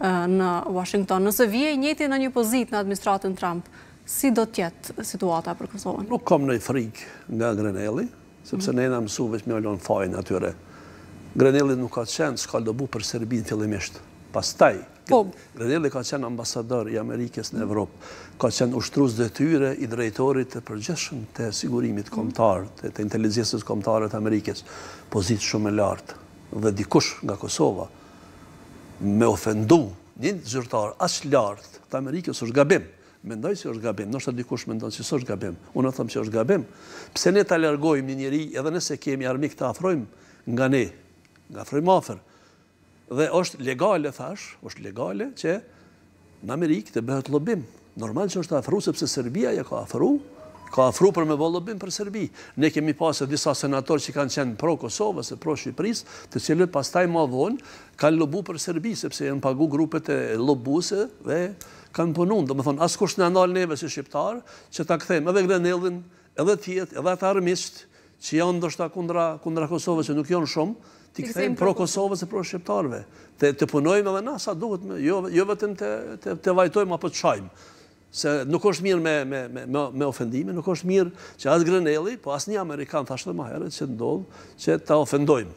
në Washington. Nëse vije i njëjti në një pozitë në administratën Trump, si do tjetë situata për Kosovën? Nuk kam në frikë nga Grenelli, sepse ne na mësu veç me alon fajnë atyre. Grenelli nuk ka qenë s'ka lëbu për Serbin fillimisht. Pastaj, Grenelli ka qenë ambasador i Amerikës në Evropë, ka qenë ushtrues detyre i drejtorit të përgjithshëm të sigurimit kombëtar, të inteligjencës kombëtare të Amerikës, pozitë shumë e lartë. Dhe dikush nga Kosova me ofendu një zyrtar aq lartë të Amerikës është gabim. Mendoj se është gabim, ndoshta dikush mendon se s'është gabim. Unë them se është gabim. Pse ne ta largojmë një njeri edhe nëse kemi armik të afrojmë nga ne, nga afrojmë afër. Dhe është legale, thash, është legale që në Amerikë të bëhet lobim. Normal që është afru, sepse Serbia ja ka afru për me bë lobim për Serbi. Ne kemi pasur disa senatorë që kanë qenë pro Kosovës e pro Shqipërisë, të cilët pastaj më vonë kanë lobu për Serbi, sepse janë pagu grupet e lobuese dhe kanë punuar. Domethënë, askush na ndal neve si shqiptar që ta kthejmë edhe Grenellin, edhe tjetër, edhe ata armiqt që janë ndoshta kundra Kosovës, që nuk janë shumë, ti kthejmë pro Kosovës e pro shqiptarëve. Të punojmë edhe na sa duhet, jo vetëm të vajtojmë apo të çajmë. Se nuk është mirë me ofendime, nuk është mirë që as Grenelli, po as një Amerikan, thashtë dhe ma herët, që ndodhë që ta ofendojmë.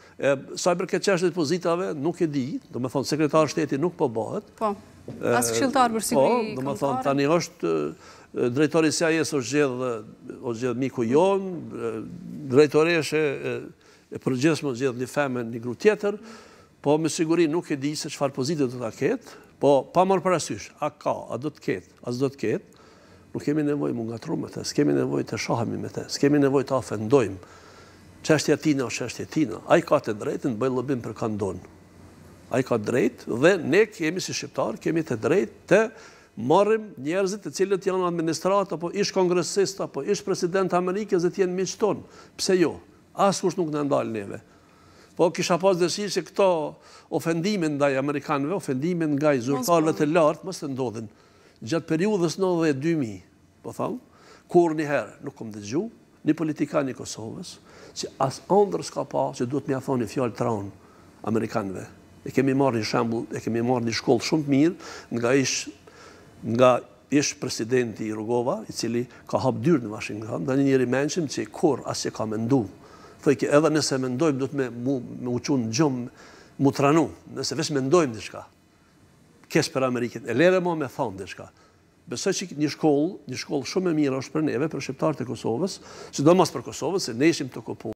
Sa i përket çështjes pozitave, nuk e di, do me thonë, sekretar shteti nuk po bëhet. Po, as këshilltar për siguri kombëtare. Po, do me thonë, tani është drejtori CIA-s është gjedh miku jon, drejtoreshe e përgjithshme është gjedh një femër, një gru tjetër, po me siguri nuk e di se çfarë pozite do ta ketë. Po, pa marrë parasysh, a ka, a do të ketë, as do të ketë, nuk kemi nevojë mu ngatru me te, s'kemi nevojë të shahemi me te, s'kemi nevojë të ofendojmë. Çështja tina është çështja tina. Ai ka të drejtën të bëjë llobim për kandon. Ai ka drejtë dhe ne kemi si shqiptar, kemi të drejtë të marrim njerëzit të cilët janë administrat, apo ish kongresist, apo ish president Amerikës dhe të jenë miq tonë. Pse jo? Askush nuk na ndal neve. Po kisha pas dëshirë që këto ofendime ndaj Amerikanëve, ofendime nga zyrtarëve të lartë, mos të ndodhin. Gjatë periudhës 92.000, po thamë, kur njëherë nuk kom dëgju, një politikan i Kosovës, që as ëndër s'ka pa që duhet m'ia thoni fjalë tron Amerikanëve. E kemi marrë një shembull, e kemi marrë një shkollë shumë të mirë nga ish presidenti i Rugova, i cili ka hap dyrë në Washington, dhe një njeri mençëm që kur as që ka mendu. Thëjke, edhe nëse mendojmë, do të me uqunë në gjumë, mu tranu, nëse vesh mendojmë diçka, kesh për Amerikën, e lere mo me thonë diçka. Besoj që një shkollë shumë e mirë është për neve, për shqiptarët e Kosovës, sidomos për Kosovës, se ne ishim të okupuar.